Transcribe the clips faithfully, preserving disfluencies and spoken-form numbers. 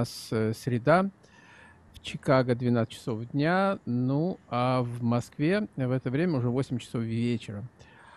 нас э, среда, в Чикаго двенадцать часов дня, ну а в Москве в это время уже восемь часов вечера.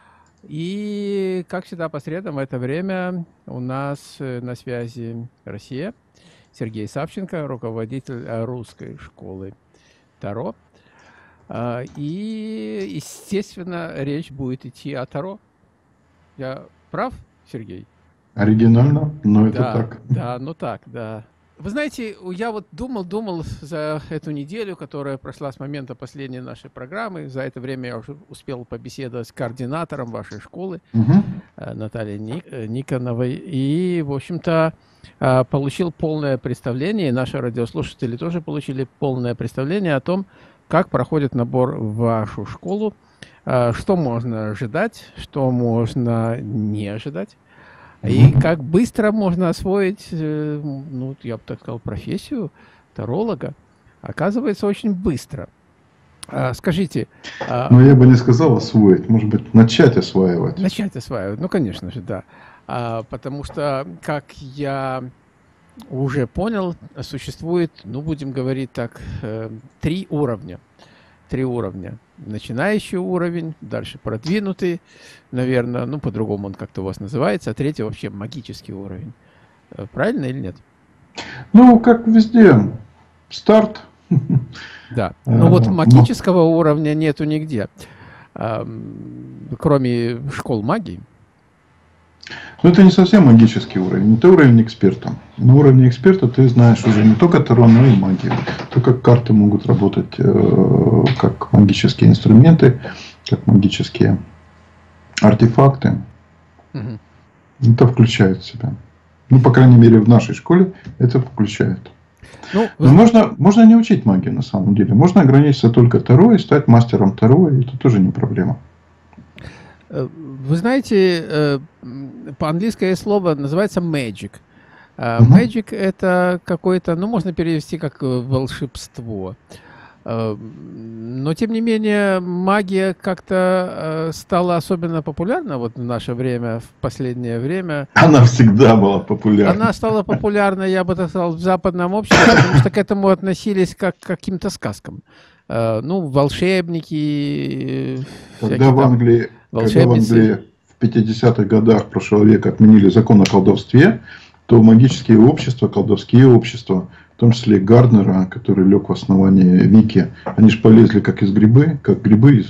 И, как всегда, по средам в это время у нас э, на связи Россия. Сергей Савченко, руководитель э, русской школы Таро. А, И, естественно, речь будет идти о Таро. Я прав, Сергей? Оригинально, но это Да, так. да, ну так, да. Вы знаете, я вот думал, думал за эту неделю, которая прошла с момента последней нашей программы. За это время я уже успел побеседовать с координатором вашей школы, Мгм. э, Натальей Ни- э, Никоновой. И, в общем-то, э, получил полное представление, и наши радиослушатели тоже получили полное представление о том, как проходит набор в вашу школу, э, что можно ожидать, что можно не ожидать. И Мгм. как быстро можно освоить, э, ну, я бы так сказал, профессию таролога. Оказывается, очень быстро. А, скажите, а, Но я бы не сказал освоить, может быть, начать осваивать. начать осваивать? Ну, конечно же, да. А, потому что, как я уже понял, существует, ну, будем говорить так, э, три уровня. Три уровня. Начинающий уровень, дальше продвинутый, наверное, ну, по-другому он как-то у вас называется, а третий вообще магический уровень. Э, Правильно или нет? Ну, как везде, старт. Да. Э, Ну вот мо- магического уровня нету нигде, ам, кроме школ магии. Но это не совсем магический уровень, это уровень эксперта. На уровне эксперта ты знаешь уже не только Таро, но и магию. То, как карты могут работать э, как магические инструменты, как магические артефакты. Мгм. Это включает в себя. Ну, по крайней мере, в нашей школе это включает. Ну, вы Но зн- можно, можно не учить магию на самом деле. Можно ограничиться только Таро и стать мастером Таро, и это тоже не проблема. э, вы знаете, э, м, по-английское слово называется magic. А Мгм. Magic это какое-то, ну, можно перевести как э, волшебство. Э, Но, тем не менее, магия как-то э, стала особенно популярна вот в наше время, в последнее время. Она всегда была популярна. Она стала популярна, я бы так сказал, в западном обществе, потому что к этому относились как к каким-то сказкам. Э, Ну, волшебники, э, Когда всякие в там Англии, когда в волшебницы. Англии в пятидесятых годах прошлого века отменили закон о колдовстве, то магические общества, колдовские общества, в том числе Гарднера, который лег в основании Вики, они же полезли как из грибы, как грибы из,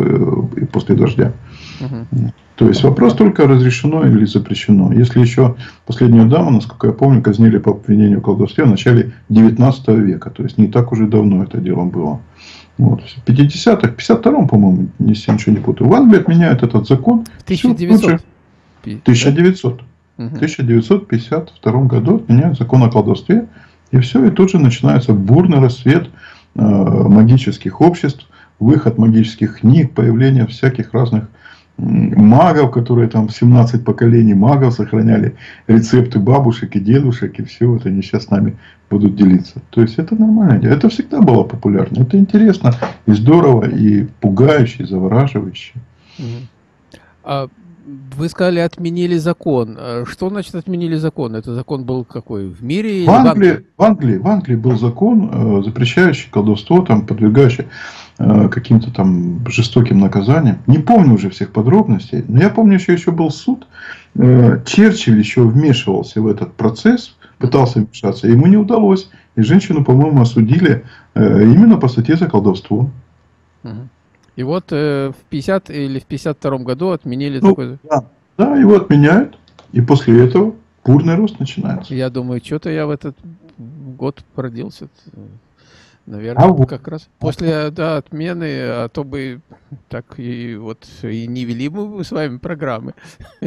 э, после дождя. Мгм. То есть вопрос только разрешено или запрещено. Если еще последнюю даму, насколько я помню, казнили по обвинению в колдовстве в начале девятнадцатого века. То есть не так уже давно это дело было. Вот. В пятидесятых, пятьдесят втором, по-моему, если я ничего не путаю, в Англии отменяют этот закон. В Все, тут же тысяча девятьсот, пи- в да? 1900, в Мгм. тысяча девятьсот пятьдесят втором году отменяют закон о колдовстве. И все, и тут же начинается бурный рассвет э, магических обществ, выход магических книг, появление всяких разных м, магов, которые там семнадцать поколений магов сохраняли рецепты бабушек и дедушек, и все вот они сейчас с нами будут делиться. То есть это нормально. Это всегда было популярно. Это интересно и здорово, и пугающе, и завораживающе. Мгм. А вы сказали, отменили закон. А Что значит отменили закон? Это закон был какой? В мире В или в Англии? Англии, в Англии, в Англии был закон, э, запрещающий колдовство, там, подвергающий э, каким-то там жестоким наказаниям. Не помню уже всех подробностей, но я помню, что еще был суд. Э, Черчилль еще вмешивался в этот процесс, пытался вмешаться, ему не удалось. И женщину, по-моему, осудили э, именно по статье за колдовство. Мгм. И вот э, в пятьдесят или в пятьдесят втором году отменили Ну, такой. да. Да, его отменяют, и после этого бурный рост начинается. Я думаю, что-то я в этот год родился. А Наверное, вот. как раз после да, отмены, а то бы так и вот и не вели бы мы с вами программы,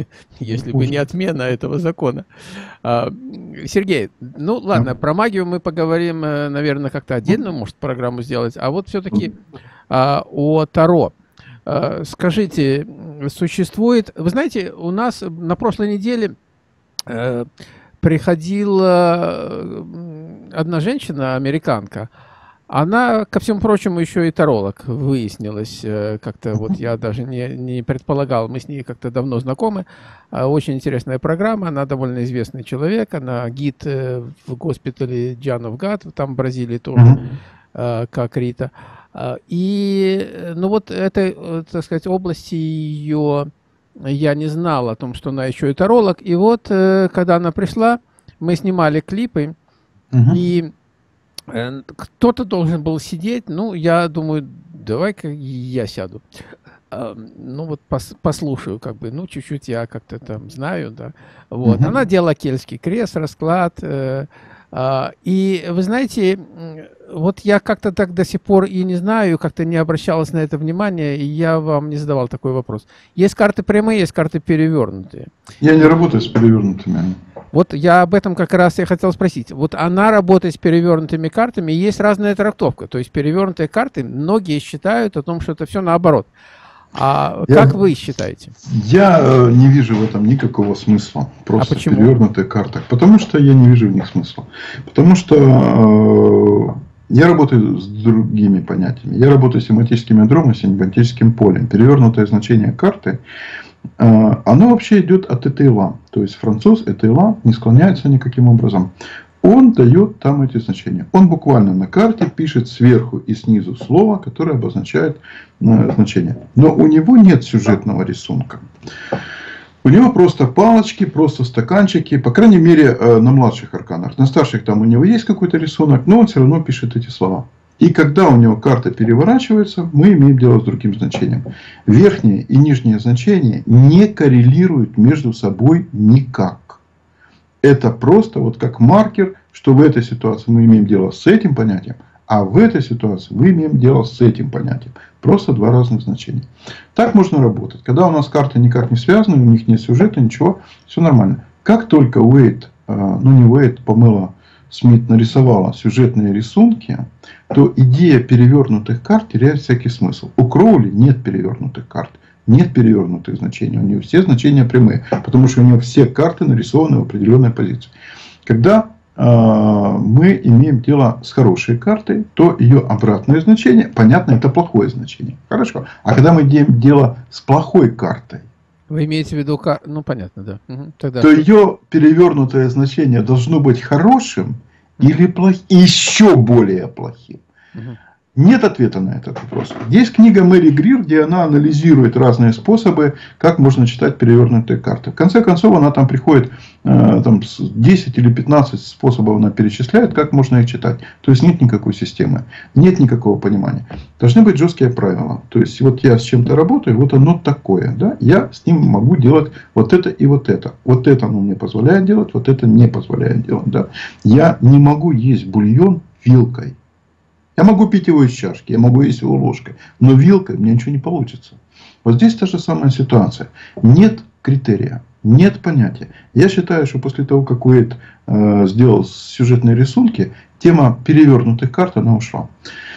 если бы не отмена этого закона. А, Сергей, ну ладно, про магию мы поговорим, э, наверное, как-то отдельно, может, программу сделать. А вот все-таки а, о Таро. А, Скажите, м, существует... Вы знаете, у нас на прошлой неделе э, приходила м, одна женщина, американка, Она, ко всему прочему, еще и таролог, выяснилось. Как-то вот я даже не, не предполагал, мы с ней как-то давно знакомы. Очень интересная программа, она довольно известный человек, она гид в госпитале John of God, там в Бразилии тоже, mm-hmm. как Рита. И, ну вот, это, так сказать, области ее я не знал о том, что она еще и таролог. И вот, когда она пришла, мы снимали клипы, mm-hmm. и кто-то должен был сидеть, ну, я думаю, давай-ка я сяду. Ну, вот пос, послушаю, как бы, ну, чуть-чуть я как-то там знаю, да. Вот, mm-hmm. она делала кельтский крест, расклад. Э, э, и, вы знаете, вот я как-то так до сих пор и не знаю, как-то не обращалась на это внимание, и я вам не задавал такой вопрос. Есть карты прямые, есть карты перевернутые. Я не работаю с перевернутыми. Вот я об этом как раз и хотел спросить. Вот она работает с перевернутыми картами, и есть разная трактовка. То есть перевернутые карты, многие считают о том, что это все наоборот. А я, как вы считаете? Я э, не вижу в этом никакого смысла. Просто а почему? В перевернутых картах. Потому что я не вижу в них смысла. Потому что э, я работаю с другими понятиями. Я работаю с семантическим ядром и семантическим полем. Перевернутое значение карты, э, оно вообще идет от этейла. То есть француз этейла не склоняется никаким образом. Он дает там эти значения. Он буквально на карте пишет сверху и снизу слово, которое обозначает э, значение. Но у него нет сюжетного рисунка. У него просто палочки, просто стаканчики. По крайней мере, э, на младших арканах. На старших там у него есть какой-то рисунок, но он все равно пишет эти слова. И когда у него карта переворачивается, мы имеем дело с другим значением. Верхние и нижние значения не коррелируют между собой никак. Это просто вот как маркер, что в этой ситуации мы имеем дело с этим понятием, а в этой ситуации мы имеем дело с этим понятием. Просто два разных значения. Так можно работать. Когда у нас карты никак не связаны, у них нет сюжета, ничего, все нормально. Как только Уэйт, ну не Уэйт, Памела Смит нарисовала сюжетные рисунки, то идея перевернутых карт теряет всякий смысл. У Кроули нет перевернутых карт. Нет перевернутых значений. У нее все значения прямые. Потому что у нее все карты нарисованы в определенной позиции. Когда э, мы имеем дело с хорошей картой, то ее обратное значение, понятно, это плохое значение. Хорошо. А когда мы имеем дело с плохой картой, вы имеете в виду, ну понятно, да. Угу. Тогда то что? Ее перевернутое значение должно быть хорошим угу. или плохим, еще более плохим. Угу. Нет ответа на этот вопрос. Есть книга Мэри Грир, где она анализирует разные способы, как можно читать перевернутые карты. В конце концов, она там приходит, э, там, десять или пятнадцать способов она перечисляет, как можно их читать. То есть, нет никакой системы, нет никакого понимания. Должны быть жесткие правила. То есть, вот я с чем-то работаю, вот оно такое. Да? Я с ним могу делать вот это и вот это. Вот это оно мне позволяет делать, вот это не позволяет делать. Да? Я не могу есть бульон вилкой. Я могу пить его из чашки, я могу есть его ложкой, но вилкой у меня ничего не получится. Вот здесь та же самая ситуация. Нет критерия, нет понятия. Я считаю, что после того, как Уэйт э, сделал сюжетные рисунки, тема перевернутых карт, она ушла.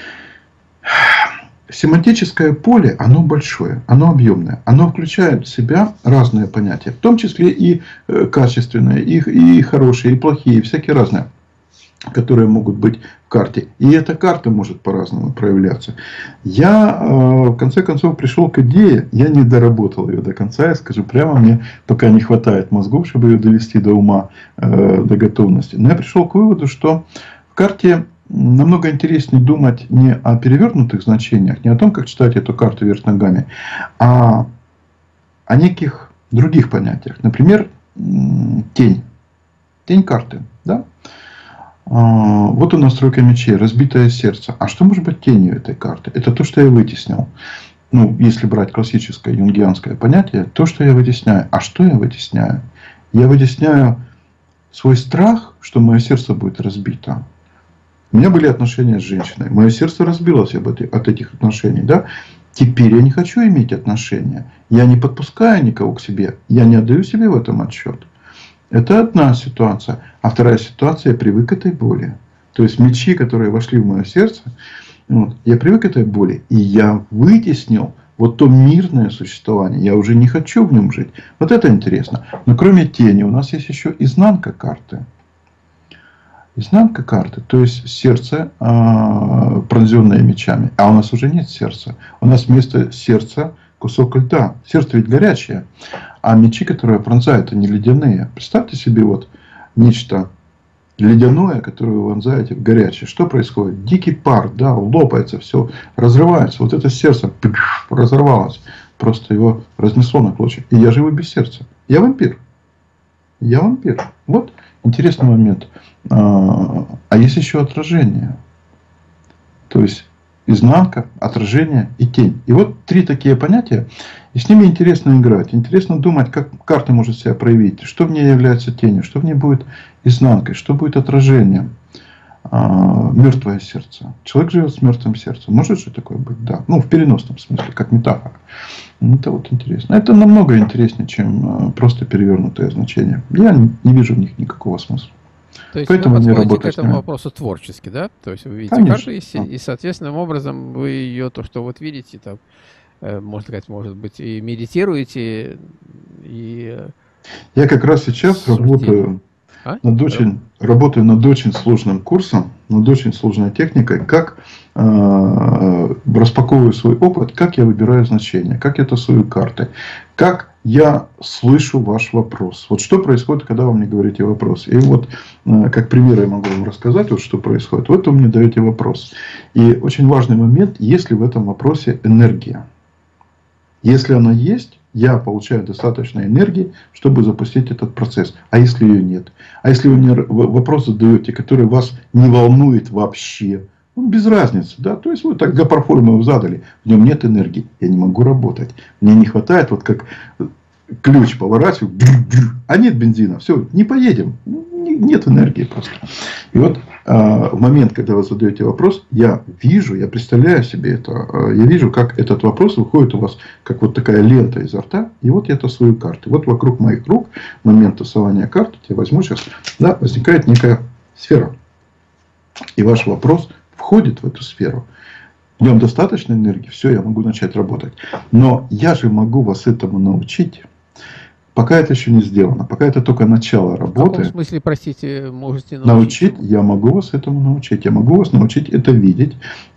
Семантическое поле, оно большое, оно объемное. Оно включает в себя разные понятия, в том числе и э, качественные, и, и хорошие, и плохие, и всякие разные, которые могут быть в карте. И эта карта может по-разному проявляться. Я, в конце концов, пришел к идее, я не доработал ее до конца, я скажу прямо, мне пока не хватает мозгов, чтобы ее довести до ума, до готовности. Но я пришел к выводу, что в карте намного интереснее думать не о перевернутых значениях, не о том, как читать эту карту вверх ногами, а о неких других понятиях. Например, тень. Тень карты. Да? Вот у нас тройка мечей, разбитое сердце. А что может быть тенью этой карты? Это то, что я вытеснил. Ну, если брать классическое юнгианское понятие, то, что я вытесняю. А что я вытесняю? Я вытесняю свой страх, что мое сердце будет разбито. У меня были отношения с женщиной. Мое сердце разбилось от этих отношений. Да? Теперь я не хочу иметь отношения. Я не подпускаю никого к себе. Я не отдаю себе в этом отчет. Это одна ситуация. А вторая ситуация, я привык к этой боли. То есть мечи, которые вошли в мое сердце, вот, я привык к этой боли. И я вытеснил вот то мирное существование. Я уже не хочу в нем жить. Вот это интересно. Но кроме тени у нас есть еще изнанка карты. Изнанка карты, то есть сердце, э, пронзенное мечами. А у нас уже нет сердца. У нас вместо сердца кусок льда. Сердце ведь горячее. А мечи, которые пронзают, они ледяные. Представьте себе вот нечто ледяное, которое вы вонзаете в горячее. Что происходит? Дикий пар, да, лопается, все разрывается. Вот это сердце разорвалось. Просто его разнесло на клочья. И я живу без сердца. Я вампир. Я вампир. Вот интересный момент. А есть еще отражение. То есть изнанка, отражение и тень. И вот три такие понятия. И с ними интересно играть. Интересно думать, как карта может себя проявить. Что в ней является тенью, что в ней будет изнанкой, что будет отражением. А, мертвое сердце. Человек живет с мертвым сердцем. Может же такое быть? Да. Ну, в переносном смысле, как метафора. Это вот интересно. Это намного интереснее, чем просто перевернутое значение. Я не вижу в них никакого смысла. То есть Поэтому вы не подходите к работаю с этому ними. вопросу творчески, да? То есть вы видите Конечно. карту, и, и соответственным образом вы ее, то, что вот видите, там, э, можно сказать, может быть, и медитируете, и... э, Я как раз сейчас Суждение. работаю А? над очень, работаю над очень сложным курсом, над очень сложной техникой, как э, распаковываю свой опыт, как я выбираю значения, как я тасую карты, как я слышу ваш вопрос. Вот что происходит, когда вы мне говорите вопрос. И вот, э, как пример я могу вам рассказать, вот что происходит. Вот вы мне даете вопрос. И очень важный момент, есть ли в этом вопросе энергия. Если она есть, я получаю достаточно энергии, чтобы запустить этот процесс. А если ее нет? А если вы мне вопрос задаете, который вас не волнует вообще? Ну, без разницы. Да? То есть вы так для проформы его задали. В нем нет энергии. Я не могу работать. Мне не хватает, вот как ключ поворачиваю, а нет бензина. Все, не поедем. Нет энергии просто. И вот в момент, когда вы задаете вопрос, я вижу, я представляю себе это, я вижу, как этот вопрос выходит у вас, как вот такая лента изо рта, и вот я тасую карты. Вот вокруг моих рук, в момент тасования карт, я возьму сейчас, да, возникает некая сфера. И ваш вопрос входит в эту сферу. В нем достаточно энергии, все, я могу начать работать. Но я же могу вас этому научить. Пока это еще не сделано, пока это только начало работы. В каком смысле, простите, можете научить? Научить, я могу вас этому научить. Я могу вас научить это видеть.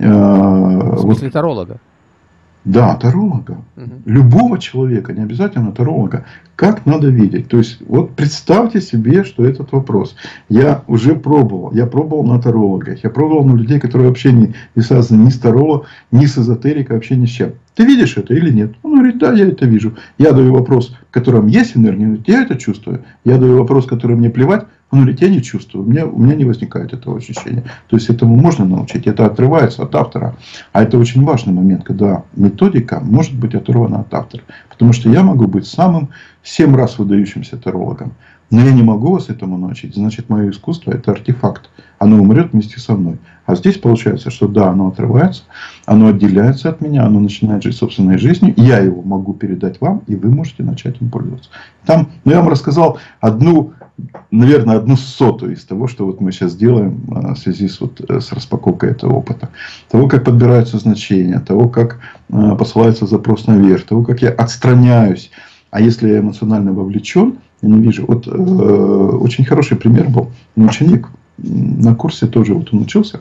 В смысле вот, таролога? Да, таролога. Угу. Любого человека, не обязательно таролога. Как надо видеть? То есть, вот представьте себе, что этот вопрос. Я уже пробовал. Я пробовал на тарологах. Я пробовал на людей, которые вообще не, не связаны ни с тароло, ни с эзотерикой, вообще ни с чем. Ты видишь это или нет? Он говорит, да, я это вижу. Я даю вопрос, в котором есть энергия. Он говорит, я это чувствую. Я даю вопрос, который мне плевать. Он говорит, я не чувствую. У меня, у меня не возникает этого ощущения. То есть, этому можно научить. Это отрывается от автора. А это очень важный момент, когда методика может быть оторвана от автора. Потому что я могу быть самым семь раз выдающимся тарологом. Но я не могу вас этому научить. Значит, мое искусство – это артефакт. Оно умрет вместе со мной. А здесь получается, что да, оно отрывается, оно отделяется от меня, оно начинает жить собственной жизнью. Я его могу передать вам, и вы можете начать им пользоваться. Там, ну, я вам рассказал одну, наверное, одну сотую из того, что вот мы сейчас делаем в связи с, вот, с распаковкой этого опыта. Того, как подбираются значения, того, как посылается запрос наверх, того, как я отстраняюсь. А если я эмоционально вовлечен, я не вижу. Вот э, очень хороший пример был. Ученик на курсе тоже вот он учился.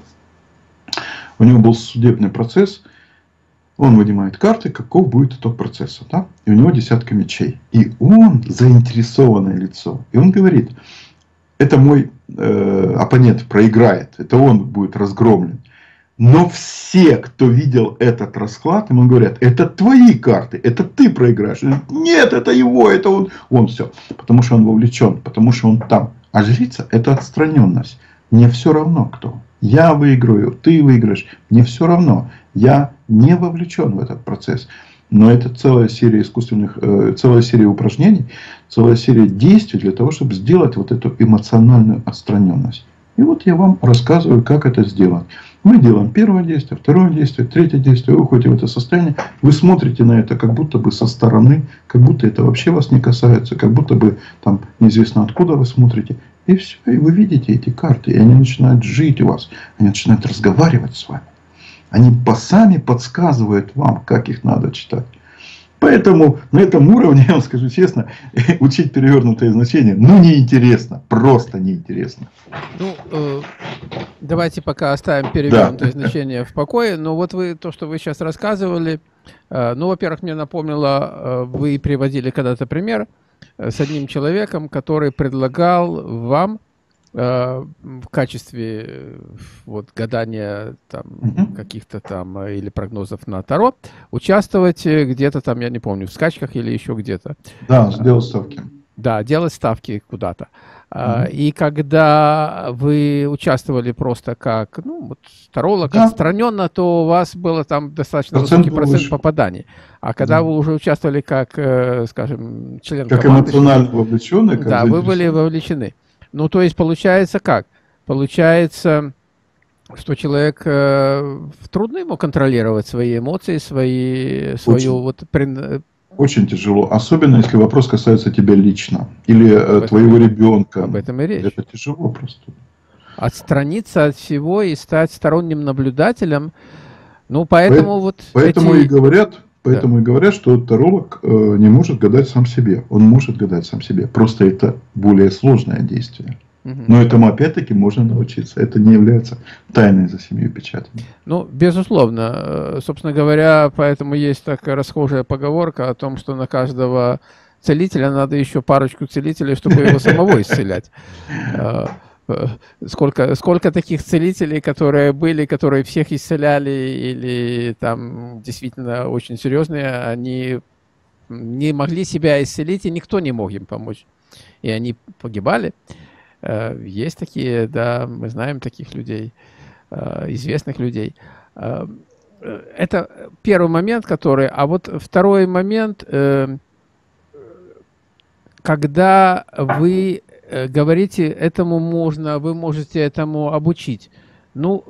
У него был судебный процесс. Он вынимает карты, каков будет итог процесса. Да? И у него десятка мечей. И он заинтересованное лицо. И он говорит, это мой э, оппонент проиграет. Это он будет разгромлен. Но все, кто видел этот расклад, ему говорят, это твои карты, это ты проиграешь. Говорит, нет, это его, это он. Он все. Потому что он вовлечен, потому что он там. А жрица – это отстраненность. Мне все равно кто. Я выиграю, ты выиграешь. Мне все равно. Я не вовлечен в этот процесс. Но это целая серия искусственных, э, целая серия упражнений, целая серия действий для того, чтобы сделать вот эту эмоциональную отстраненность. И вот я вам рассказываю, как это сделать. Мы делаем первое действие, второе действие, третье действие. Вы уходите в это состояние. Вы смотрите на это как будто бы со стороны. Как будто это вообще вас не касается. Как будто бы там неизвестно откуда вы смотрите. И все. И вы видите эти карты. И они начинают жить у вас. Они начинают разговаривать с вами. Они сами подсказывают вам, как их надо читать. Поэтому на этом уровне, я вам скажу честно, учить перевернутые значения, ну, неинтересно. Просто неинтересно. Ну, э, давайте пока оставим перевернутые да. значения в покое. Но вот вы, то, что вы сейчас рассказывали, э, ну, во-первых, мне напомнило, э, вы приводили когда-то пример э, с одним человеком, который предлагал вам в качестве вот гадания там mm-hmm. каких-то там или прогнозов на Таро участвовать где-то там, я не помню, в скачках или еще где-то. Да, сделать ставки. Да, делать ставки куда-то. Mm-hmm. И когда вы участвовали просто как, ну, вот, таролог, да. отстраненно, то у вас было там достаточно процент высокий процент выше. попаданий. А когда да. вы уже участвовали как, скажем, член как команды, эмоционально вовлеченный, как да, вы были вовлечены. Ну, то есть получается как? Получается, что человек э, трудно ему контролировать свои эмоции, свои, свою вот... Очень тяжело, особенно если вопрос касается тебя лично или об твоего этом, ребенка. Об этом и речь. Это тяжело просто. Отстраниться от всего и стать сторонним наблюдателем. Ну, поэтому По, вот... Поэтому эти... и говорят... Поэтому да. и говорят, что таролог э, не может гадать сам себе. Он может гадать сам себе. Просто это более сложное действие. Угу. Но этому опять-таки можно научиться. Это не является тайной за семью печатями. Ну, безусловно. Собственно говоря, поэтому есть такая расхожая поговорка о том, что на каждого целителя надо еще парочку целителей, чтобы его самого исцелять. Сколько, сколько таких целителей, которые были, которые всех исцеляли, или там действительно очень серьезные, они не могли себя исцелить, и никто не мог им помочь. И они погибали. Есть такие, да, мы знаем таких людей, известных людей. Это первый момент, который... А вот второй момент, когда вы... говорите, этому можно, вы можете этому обучить. Ну,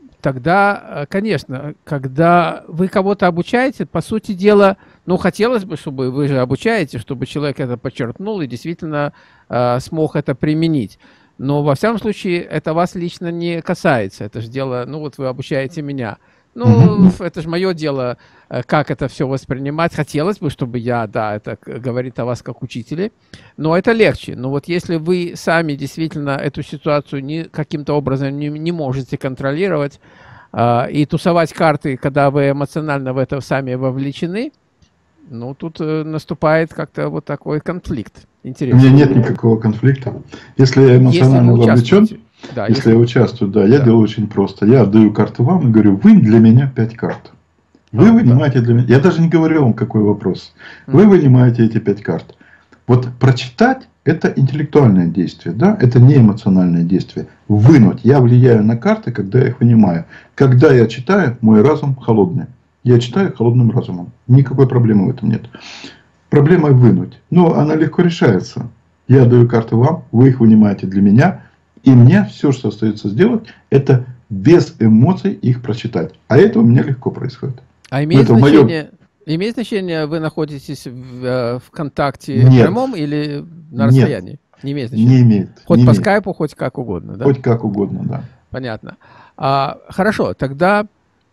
тогда, конечно, когда вы кого-то обучаете, по сути дела, ну, хотелось бы, чтобы вы же обучаете, чтобы человек это подчеркнул и действительно э, смог это применить. Но, во всяком случае, это вас лично не касается. Это же дело, ну, вот вы обучаете меня. Ну, mm-hmm. это же мое дело, как это все воспринимать. Хотелось бы, чтобы я, да, это говорит о вас как учителе, но это легче. Но вот если вы сами действительно эту ситуацию не, каким-то образом не, не можете контролировать э, и тусовать карты, когда вы эмоционально в это сами вовлечены, ну, тут э, наступает как-то вот такой конфликт. Интересно. У меня нет никакого конфликта. Если я эмоционально если вовлечен... Да, если, если я участвую, да, я да. делаю очень просто. Я отдаю карту вам и говорю, вы для меня пять карт. Вы а, вынимаете да. для меня... Я даже не говорю вам, какой вопрос. Вы mm. вынимаете эти пять карт. Вот прочитать – это интеллектуальное действие, да? Это не эмоциональное действие. Вынуть. Я влияю на карты, когда я их вынимаю. Когда я читаю, мой разум холодный. Я читаю холодным разумом. Никакой проблемы в этом нет. Проблема вынуть. Но она легко решается. Я отдаю карты вам, вы их вынимаете для меня. И мне все, что остается сделать, это без эмоций их прочитать. А это у меня легко происходит. А имеет значение, моем... имеет значение, вы находитесь в, в контакте Нет. прямом или на расстоянии? Нет. Не имеет значения? Не имеет. Хоть не по имеет. скайпу, хоть как угодно, да? Хоть как угодно, да. Понятно. А, хорошо, тогда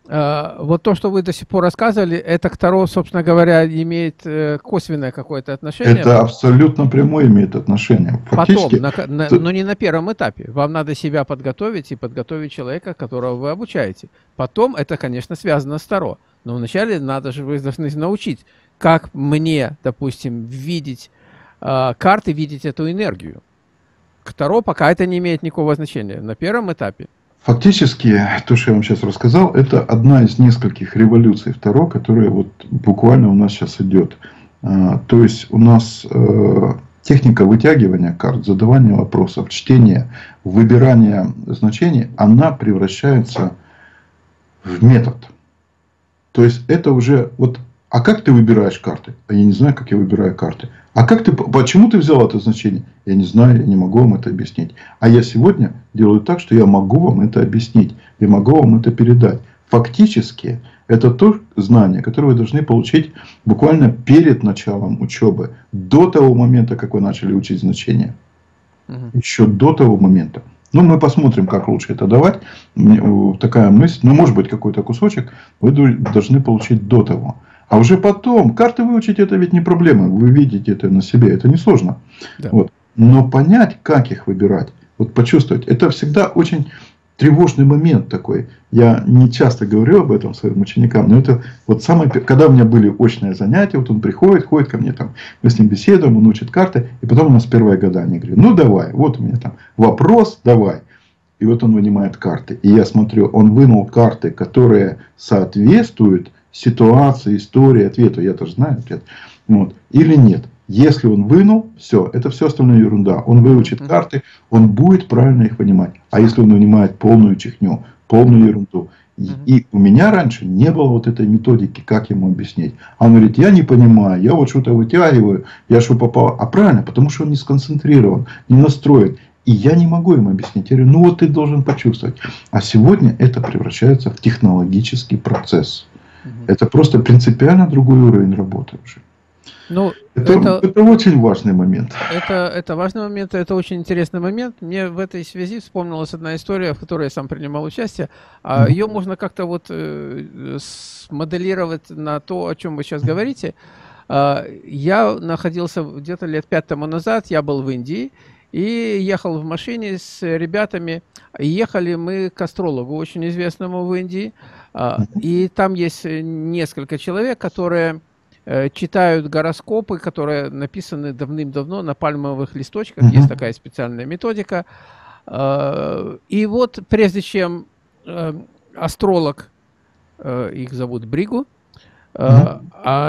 а, вот то, что вы до сих пор рассказывали, это к Таро, собственно говоря, имеет э, косвенное какое-то отношение? Это абсолютно прямое имеет отношение. Фактически, Потом, на, на, но не на первом этапе. Вам надо себя подготовить и подготовить человека, которого вы обучаете. Потом это, конечно, связано с Таро. Но вначале надо же, вы должны научить, как мне, допустим, видеть э, карты, видеть эту энергию. К Таро пока это не имеет никакого значения. На первом этапе. Фактически, то, что я вам сейчас рассказал, это одна из нескольких революций в Таро, которая вот буквально у нас сейчас идет. А, то есть, у нас э, техника вытягивания карт, задавания вопросов, чтения, выбирания значений, она превращается в метод. То есть, это уже... вот. А как ты выбираешь карты? А я не знаю, как я выбираю карты. А как ты, почему ты взял это значение? Я не знаю, я не могу вам это объяснить. А я сегодня делаю так, что я могу вам это объяснить. Я могу вам это передать. Фактически, это то знание, которое вы должны получить буквально перед началом учебы. До того момента, как вы начали учить значения. Угу. Еще до того момента. Ну, мы посмотрим, как лучше это давать. Такая мысль. Ну, может быть, какой-то кусочек вы должны получить до того. А уже потом, карты выучить это ведь не проблема. Вы видите это на себе, это несложно. Да. Вот. Но понять, как их выбирать, вот почувствовать, это всегда очень тревожный момент такой. Я не часто говорю об этом своим ученикам, но это вот самое, когда у меня были очные занятия, вот он приходит, ходит ко мне, там, мы с ним беседуем, он учит карты, и потом у нас первое гадание. Говорю, ну давай, вот у меня там вопрос, давай. И вот он вынимает карты. И я смотрю, он вынул карты, которые соответствуют ситуации, истории, ответу. Я тоже знаю ответ. Вот. Или нет. Если он вынул, все, это все остальное ерунда. Он выучит Мгм. карты, он будет правильно их понимать. А если он вынимает полную чехню, полную ерунду. И, Мгм. и у меня раньше не было вот этой методики, как ему объяснить. А он говорит, я не понимаю, я вот что-то вытягиваю, я что попал. А правильно, потому что он не сконцентрирован, не настроен. И я не могу им объяснить. Я говорю, ну вот ты должен почувствовать. А сегодня это превращается в технологический процесс. Мгм. Это просто принципиально другой уровень работы уже. Ну, Это, это, это очень важный момент. это, это важный момент, это очень интересный момент. Мне в этой связи вспомнилась одна история, в которой я сам принимал участие. А Мгм. ее можно как-то вот э, смоделировать на то, о чем вы сейчас говорите. А, Я находился где-то лет пять тому назад, я был в Индии и ехал в машине с ребятами. И ехали мы к астрологу, очень известному в Индии. А, Мгм. И там есть несколько человек, которые э, читают гороскопы, которые написаны давным-давно на пальмовых листочках. Есть Мгм. такая специальная методика. А, И вот прежде чем э, астролог, э, их зовут Бригу, э, Мгм.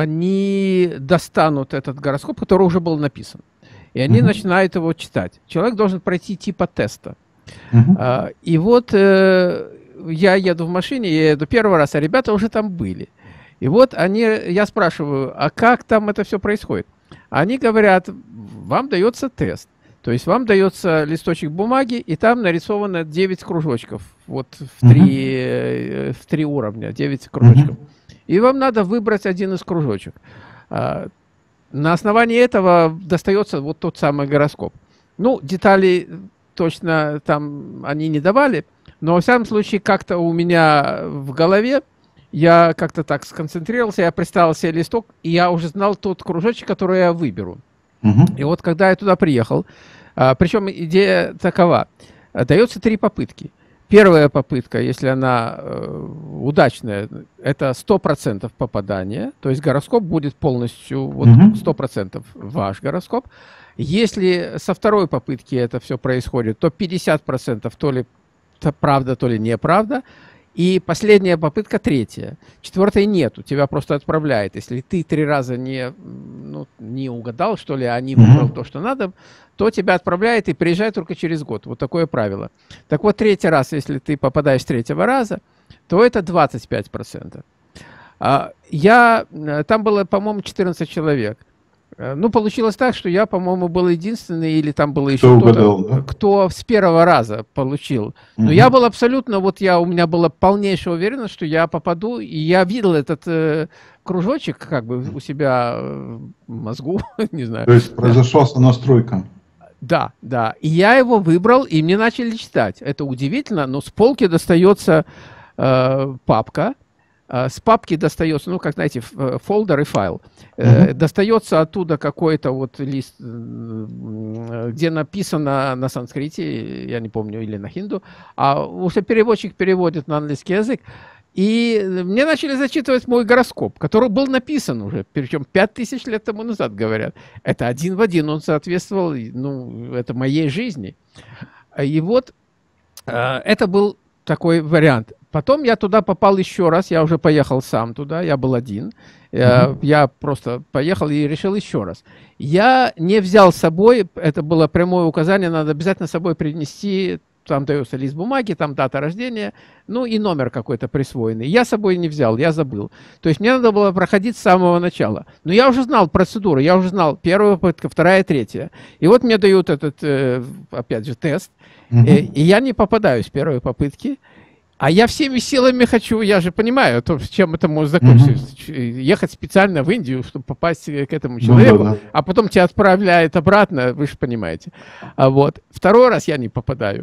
они достанут этот гороскоп, который уже был написан. И они Мгм. начинают его читать. Человек должен пройти типа теста. Мгм. А, И вот э, я еду в машине, я еду первый раз, а ребята уже там были. И вот они, я спрашиваю, а как там это все происходит? Они говорят, вам дается тест. То есть вам дается листочек бумаги, и там нарисовано девять кружочков. Вот в три, э, в три уровня, девять кружочков. Мгм. И вам надо выбрать один из кружочек. А, На основании этого достается вот тот самый гороскоп. Ну, деталей точно там они не давали, но во всяком случае как-то у меня в голове я как-то так сконцентрировался, я представил себе листок, и я уже знал тот кружочек, который я выберу. Мгм. И вот когда я туда приехал, а, причем идея такова, а, дается три попытки. Первая попытка, если она э, удачная, это сто процентов попадания, то есть гороскоп будет полностью, вот Мгм. сто процентов ваш гороскоп. Если со второй попытки это все происходит, то пятьдесят процентов то ли то правда, то ли неправда. И последняя попытка третья. Четвертой нету, тебя просто отправляет. Если ты три раза не, ну, не угадал, что ли, а не выбрал Мгм. то, что надо, то тебя отправляет и приезжает только через год. Вот такое правило. Так вот, третий раз, если ты попадаешь с третьего раза, то это двадцать пять процентов. А, Я, э, там было, по-моему, четырнадцать человек. Э, Ну, получилось так, что я, по-моему, был единственный, или там было еще Кто кто-то, угадал, да? кто с первого раза получил. Но Мгм. я был абсолютно, вот я, у меня была полнейшая уверенность, что я попаду, и я видел этот э, кружочек как бы у себя э, в мозгу, не знаю. То есть произошла сонастройка. Да, да. И я его выбрал, и мне начали читать. Это удивительно, но с полки достается э, папка. Э, С папки достается, ну, как знаете, ф- э, фолдер и файл. Э, Мгм. Достается оттуда какой-то вот лист, м, э, где написано на санскрите, я не помню, или на хинду, а уже переводчик переводит на английский язык. И мне начали зачитывать мой гороскоп, который был написан уже, причем пять тысяч лет тому назад, говорят. Это один в один, он соответствовал, ну, это моей жизни. И вот э, это был такой вариант. Потом я туда попал еще раз, я уже поехал сам туда, я был один. Э, Мгм. Я просто поехал и решил еще раз. Я не взял с собой, это было прямое указание, надо обязательно с собой принести, там дается лист бумаги, там дата рождения, ну и номер какой-то присвоенный. Я с собой не взял, я забыл. То есть мне надо было проходить с самого начала. Но я уже знал процедуру, я уже знал первая попытка, вторая, третья. И вот мне дают этот, э, опять же, тест, э, Мгм. и я не попадаю с первой попытки. А я всеми силами хочу, я же понимаю, то, чем это может закончиться. Ч- Ехать специально в Индию, чтобы попасть э, к этому Ну человеку, да, да. а потом тебя отправляют обратно, вы же понимаете. А вот. Второй раз я не попадаю.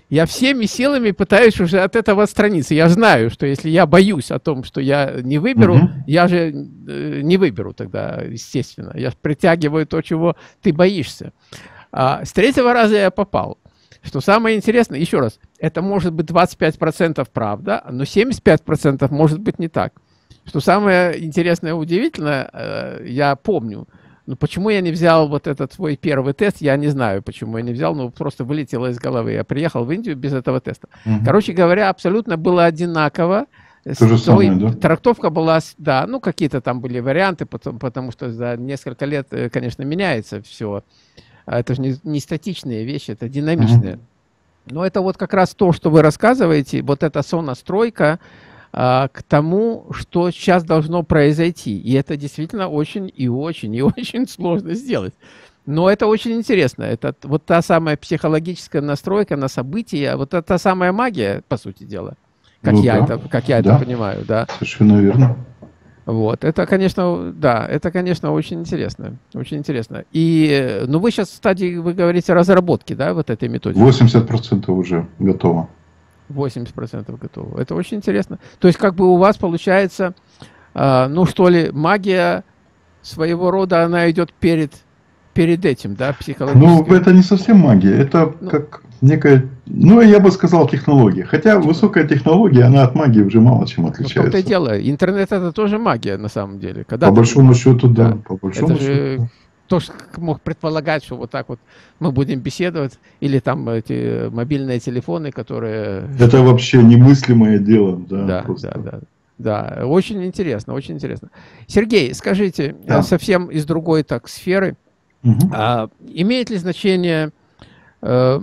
Я всеми силами пытаюсь уже от этого отстраниться. Я знаю, что если я боюсь о том, что я не выберу, угу. я же э, не выберу тогда, естественно. Я притягиваю то, чего ты боишься. А с третьего раза я попал. Что самое интересное, еще раз, это может быть двадцать пять процентов правда, но семьдесят пять процентов может быть не так. Что самое интересное и удивительное, э, я помню, ну, почему я не взял вот этот свой первый тест, я не знаю, почему я не взял, ну, просто вылетело из головы. Я приехал в Индию без этого теста. Угу. Короче говоря, абсолютно было одинаково. То же самое, да? Трактовка была, да, ну, какие-то там были варианты, потому, потому что за несколько лет, конечно, меняется все. Это же не, не статичные вещи, это динамичные. Угу. Но это вот как раз то, что вы рассказываете, вот эта сонастройка, к тому, что сейчас должно произойти. И это действительно очень и очень и очень сложно сделать. Но это очень интересно. Это вот та самая психологическая настройка на события, вот это та самая магия, по сути дела, как ну, я, да. это, как я да. это понимаю. Да. Совершенно верно. Вот. Это, конечно, да, это, конечно, очень интересно. Очень интересно. И, ну, вы сейчас в стадии, вы говорите, разработки, да, вот этой методики? восемьдесят процентов уже готово. восемьдесят процентов готово. Это очень интересно. То есть, как бы у вас получается, э, ну что ли, магия своего рода, она идет перед, перед этим, да, психологически? Ну, это не совсем магия. Это ну, как некая, ну, я бы сказал, технология. Хотя высокая технология, она от магии уже мало чем отличается. Ну, в том-то и дело. Интернет это тоже магия, на самом деле. Когда по ты, большому счету, да. да. По большому это счету. Же... Кто ж мог предполагать, что вот так вот мы будем беседовать, или там эти мобильные телефоны, которые... Это вообще немыслимое дело. Да, да, просто. да, да. Да, очень интересно, очень интересно. Сергей, скажите, да. совсем из другой так сферы, угу. а, имеет ли значение, э,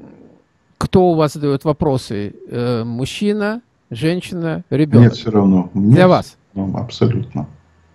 кто у вас задает вопросы? Э, мужчина, женщина, ребенок? Нет, все равно. Для Нет, вас? Ну, абсолютно.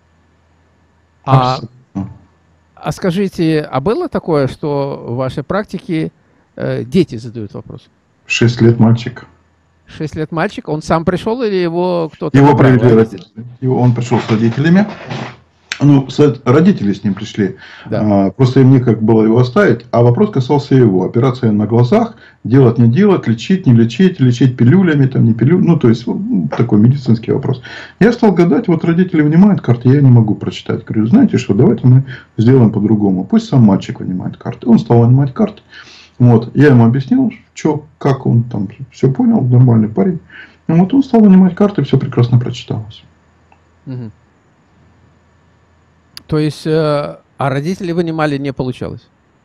А, абсолютно. А скажите, а было такое, что в вашей практике э, дети задают вопрос? Шесть лет мальчик. Шесть лет мальчик? Он сам пришел или его кто-то... Его привели родители. Его, он пришел с родителями. Ну, родители с ним пришли. Да. А, просто им некак было его оставить. А вопрос касался его. Операция на глазах. Делать, не делать, лечить, не лечить, лечить пилюлями, там, не пилюлями. Ну, то есть, ну, такой медицинский вопрос. Я стал гадать. Вот родители вынимают карты, я не могу прочитать. Говорю, знаете что, давайте мы сделаем по-другому. Пусть сам мальчик вынимает карты. Он стал вынимать карты. Вот. Я ему объяснил, что, как он там все понял. Нормальный парень. И вот он стал вынимать карты, и все прекрасно прочиталось. Угу. То есть, э, а родители вынимали, не получалось?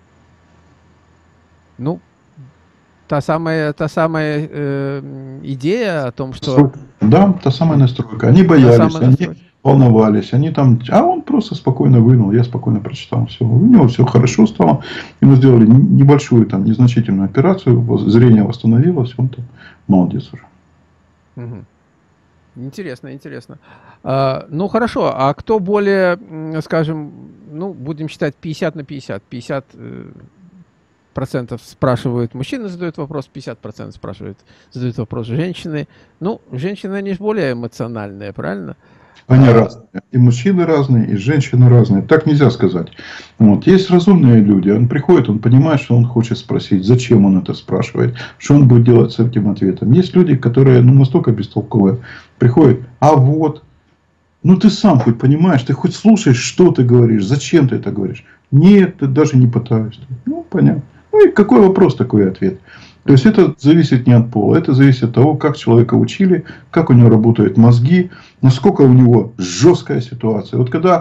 Ну, та самая, та самая э, идея о том, что... Да, та самая настройка. Они боялись, они волновались, они там... А он просто спокойно вынул, я спокойно прочитал все. У него все хорошо стало. Ему сделали небольшую, там, незначительную операцию, зрение восстановилось, он там молодец уже. Угу. Интересно, интересно. А, ну, хорошо. А кто более, скажем, ну, будем считать пятьдесят на пятьдесят. пятьдесят процентов спрашивают мужчины, задают вопрос, пятьдесят процентов спрашивают, задают вопрос женщины. Ну, женщины, они же более эмоциональные, правильно? Они а... разные. И мужчины разные, и женщины разные. Так нельзя сказать. Вот. Есть разумные люди. Он приходит, он понимает, что он хочет спросить, зачем он это спрашивает, что он будет делать с этим ответом. Есть люди, которые ну, настолько бестолковые. Приходят, а вот, ну ты сам хоть понимаешь, ты хоть слушаешь, что ты говоришь, зачем ты это говоришь. Нет, ты даже не пытаешься. Ну, понятно. Ну и какой вопрос, такой ответ. То есть это зависит не от пола, это зависит от того, как человека учили, как у него работают мозги, насколько у него жесткая ситуация. Вот когда,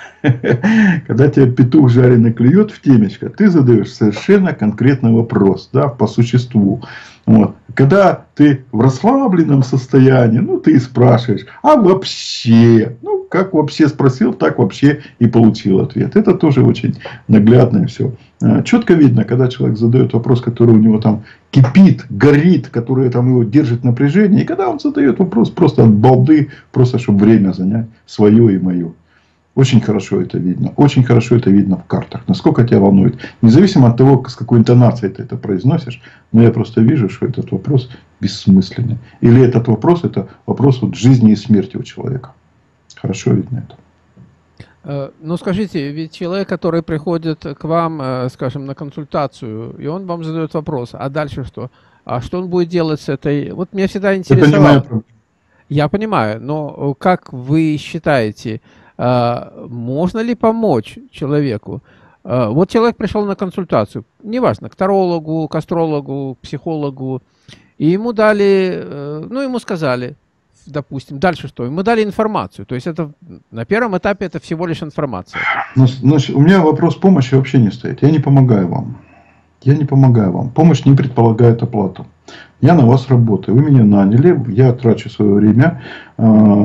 когда тебя петух жареный клюет в темечко, ты задаешь совершенно конкретный вопрос, да, по существу. Вот. Когда ты в расслабленном состоянии, ну, ты и спрашиваешь, а вообще, ну, как вообще спросил, так вообще и получил ответ. Это тоже очень наглядно все. Четко видно, когда человек задает вопрос, который у него там кипит, горит, который там его держит в напряжении, и когда он задает вопрос просто от балды, просто чтобы время занять свое и мое. Очень хорошо это видно. Очень хорошо это видно в картах. Насколько тебя волнует. Независимо от того, с какой интонацией ты это произносишь. Но я просто вижу, что этот вопрос бессмысленный. Или этот вопрос, это вопрос вот жизни и смерти у человека. Хорошо видно это. Ну, скажите, ведь человек, который приходит к вам, скажем, на консультацию, и он вам задает вопрос, а дальше что? А что он будет делать с этой... Вот меня всегда Это не моя интересовало... проблема. Я понимаю, но как вы считаете, а, можно ли помочь человеку? А, Вот человек пришел на консультацию, неважно, к тарологу, к астрологу, к психологу, и ему дали, э, ну, ему сказали, допустим, дальше что? Ему дали информацию. То есть это на первом этапе это всего лишь информация. Но, значит, у меня вопрос помощи вообще не стоит. Я не помогаю вам. Я не помогаю вам. Помощь не предполагает оплату. Я на вас работаю. Вы меня наняли. Я трачу свое время э,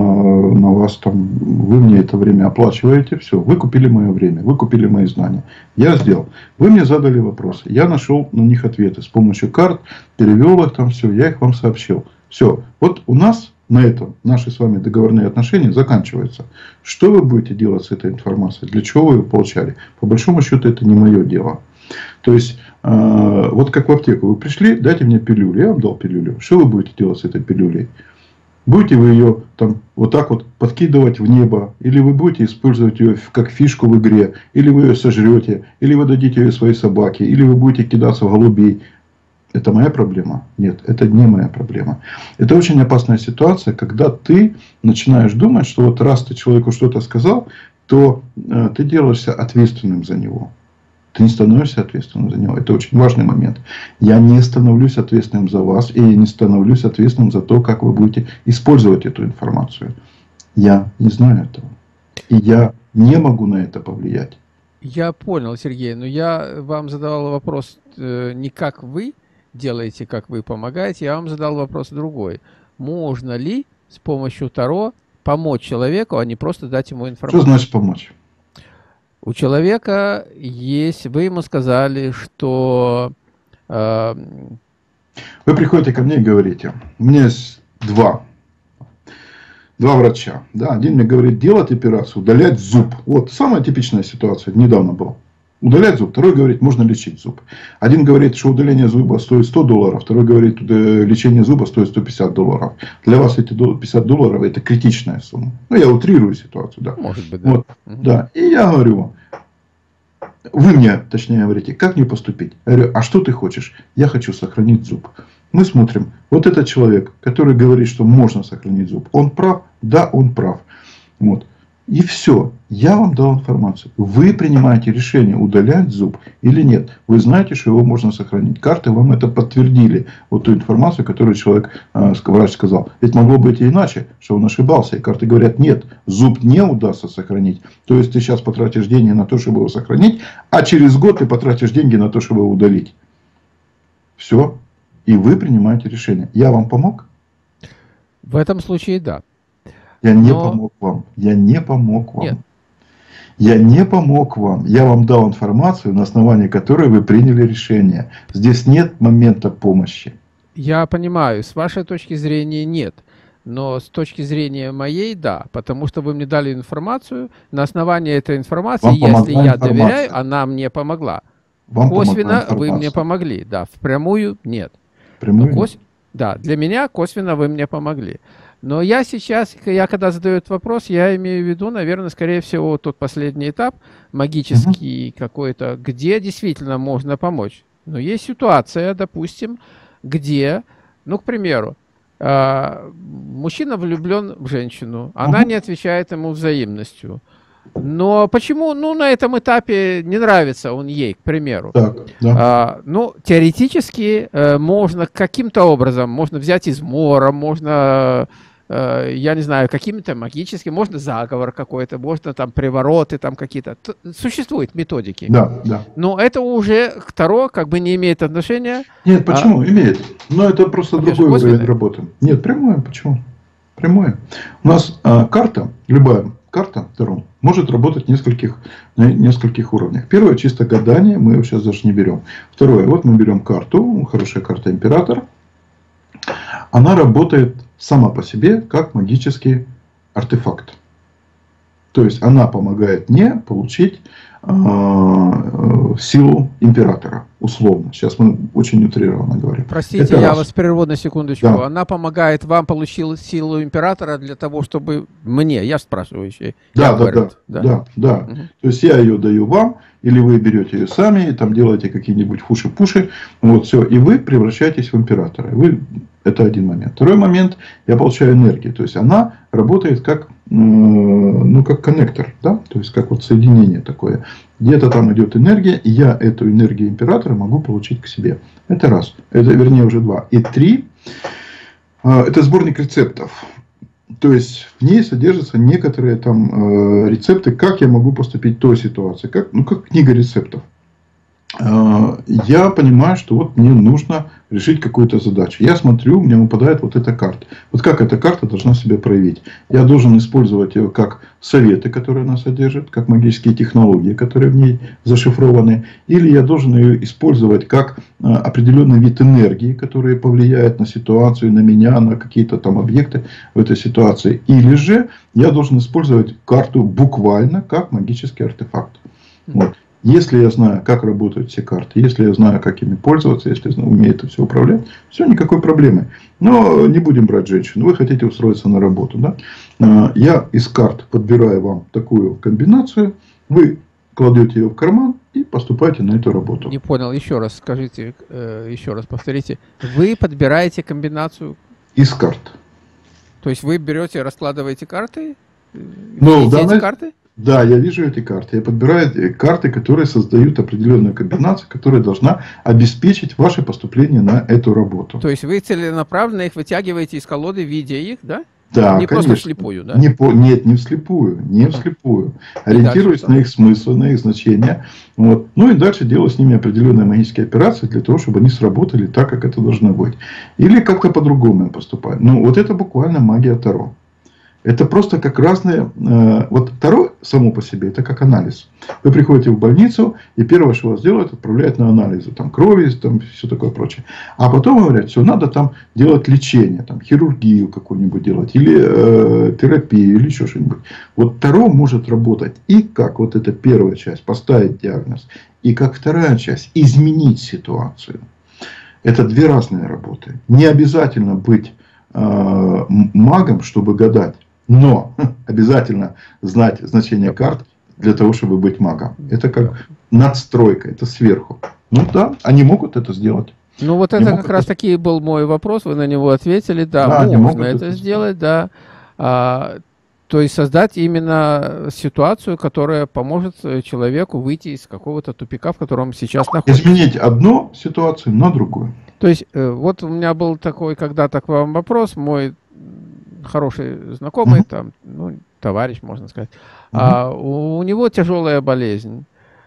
на вас. Там, вы мне это время оплачиваете. Все. Вы купили мое время. Вы купили мои знания. Я сделал. Вы мне задали вопросы. Я нашел на них ответы. С помощью карт перевел их. Там все. Я их вам сообщил. Все. Вот у нас на этом наши с вами договорные отношения заканчиваются. Что вы будете делать с этой информацией? Для чего вы ее получали? По большому счету это не мое дело. То есть, э, вот как в аптеку вы пришли, дайте мне пилюлю, я вам дал пилюлю. Что вы будете делать с этой пилюлей? Будете вы ее там вот так вот подкидывать в небо, или вы будете использовать ее как фишку в игре, или вы ее сожрете, или вы дадите ее своей собаке, или вы будете кидаться в голубей. Это моя проблема? Нет, это не моя проблема. Это очень опасная ситуация, когда ты начинаешь думать, что вот раз ты человеку что-то сказал, то э, ты делаешься ответственным за него. Ты не становишься ответственным за него. Это очень важный момент. Я не становлюсь ответственным за вас. И я не становлюсь ответственным за то, как вы будете использовать эту информацию. Я не знаю этого. И я не могу на это повлиять. Я понял, Сергей, но я вам задавал вопрос э, не как вы делаете, как вы помогаете. Я вам задал вопрос другой. Можно ли с помощью Таро помочь человеку, а не просто дать ему информацию? Что значит помочь? У человека есть, вы ему сказали, что... Э, Вы приходите ко мне и говорите, у меня есть два, два врача. Да, один мне говорит, делать операцию, удалять зуб. Вот самая типичная ситуация, недавно была. Удалять зуб, второй говорит, можно лечить зуб. Один говорит, что удаление зуба стоит сто долларов, второй говорит, лечение зуба стоит сто пятьдесят долларов. Для вас эти пятьдесят долларов это критичная сумма. Ну, я утрирую ситуацию, да. Может быть, да. Вот, угу. Да. И я говорю, вы мне, точнее, говорите, как мне поступить? Я говорю, а что ты хочешь? Я хочу сохранить зуб. Мы смотрим, вот этот человек, который говорит, что можно сохранить зуб, он прав? Да, он прав. Вот. И все. Я вам дал информацию. Вы принимаете решение, удалять зуб или нет. Вы знаете, что его можно сохранить. Карты вам это подтвердили. Вот ту информацию, которую человек, врач сказал. Ведь могло быть и иначе, что он ошибался. И карты говорят, нет, зуб не удастся сохранить. То есть, ты сейчас потратишь деньги на то, чтобы его сохранить, а через год ты потратишь деньги на то, чтобы его удалить. Все. И вы принимаете решение. Я вам помог? В этом случае да. Я не Но... помог вам. Я не помог вам. Нет. Я не помог вам. Я вам дал информацию, на основании которой вы приняли решение. Здесь нет момента помощи. Я понимаю, с вашей точки зрения нет. Но с точки зрения моей, да. Потому что вы мне дали информацию. На основании этой информации, Вам если я информация. доверяю, она мне помогла. Вам Косвенно вы мне помогли. Да, впрямую нет. Прямую? Кос... Да, для меня косвенно вы мне помогли. Но я сейчас, я когда задаю этот вопрос, я имею в виду, наверное, скорее всего, тот последний этап, магический угу. какой-то, где действительно можно помочь. Но есть ситуация, допустим, где, ну, к примеру, э, мужчина влюблен в женщину, она угу. не отвечает ему взаимностью. Но почему, ну, на этом этапе не нравится он ей, к примеру. Так, да. а, ну, теоретически э, можно каким-то образом, можно взять измором, можно, э, я не знаю, каким-то магическим, можно заговор какой-то, можно там привороты там какие-то. Существуют методики. Да, да. Но это уже к Таро как бы не имеет отношения. Нет, почему? А... Имеет. Но это просто а другой уровень работы. Нет, прямое. Почему? Прямое. У нас а, карта, любая карта Таро, может работать в нескольких, на нескольких уровнях. Первое, чисто гадание, мы его сейчас даже не берем. Второе, вот мы берем карту, хорошая карта Император. Она работает сама по себе, как магический артефакт. То есть, она помогает мне получить э, силу императора, условно. Сейчас мы очень утрированно говорим. Простите, это я раз. вас прерву на секундочку. Да. Она помогает вам получить силу императора для того, чтобы мне, я спрашиваю еще. Да, я да, говорю, да, да, да, да. Угу. То есть я ее даю вам, или вы берете ее сами, и там делаете какие-нибудь фуши-пуши, вот все, и вы превращаетесь в императора. Вы, это один момент. Второй момент, я получаю энергию, то есть она работает как, ну, как коннектор, да, то есть как вот соединение такое. Где-то там идет энергия, и я эту энергию императора могу получить к себе. Это раз, это вернее уже два. И три, это сборник рецептов. То есть в ней содержатся некоторые там э, рецепты, как я могу поступить в той ситуации, как, ну, как книга рецептов. Э, я понимаю, что вот мне нужно решить какую-то задачу. Я смотрю, мне выпадает вот эта карта. Вот как эта карта должна себя проявить. Я должен использовать ее как советы, которые она содержит, как магические технологии, которые в ней зашифрованы. Или я должен ее использовать как э, определенный вид энергии, который повлияет на ситуацию, на меня, на какие-то там объекты в этой ситуации. Или же я должен использовать карту буквально как магический артефакт. Вот. Если я знаю, как работают все карты, если я знаю, как ими пользоваться, если я умею это все управлять, все, никакой проблемы. Но не будем брать женщину. Вы хотите устроиться на работу. Да? Я из карт подбираю вам такую комбинацию. Вы кладете ее в карман и поступаете на эту работу. Не понял. Еще раз скажите, еще раз повторите. Вы подбираете комбинацию? Из карт. То есть вы берете, раскладываете карты? Ну, да, эти карты? Да, я вижу эти карты. Я подбираю карты, которые создают определенную комбинацию, которая должна обеспечить ваше поступление на эту работу. То есть вы целенаправленно их вытягиваете из колоды, видя их, да? Да, не конечно. просто вслепую, да? Не по, нет, не вслепую, не вслепую. Ориентируясь на их смысл, на их значение. Вот. Ну и дальше делаю с ними определенные магические операции для того, чтобы они сработали так, как это должно быть. Или как-то по-другому я поступаю. Ну, вот это буквально магия Таро. Это просто как разные... Э, вот Таро само по себе, это как анализ. Вы приходите в больницу, и первое, что вас делают, отправляют на анализы. Там крови, там все такое прочее. А потом говорят, все, надо там делать лечение, там, хирургию какую-нибудь делать, или э, терапию, или еще что-нибудь. Вот Таро может работать и как вот эта первая часть, поставить диагноз, и как вторая часть, изменить ситуацию. Это две разные работы. Не обязательно быть э, магом, чтобы гадать. Но обязательно знать значение карт для того, чтобы быть магом. Это как надстройка, это сверху. Ну да, они могут это сделать. Ну вот это как раз таки был мой вопрос, вы на него ответили. Да, да можно это, это сделать, да. А, то есть создать именно ситуацию, которая поможет человеку выйти из какого-то тупика, в котором сейчас находится. Изменить одну ситуацию на другую. То есть вот у меня был такой когда-то к вам вопрос, мой хороший знакомый, mm-hmm. там, ну, товарищ, можно сказать. Mm-hmm. А, у, у него тяжелая болезнь.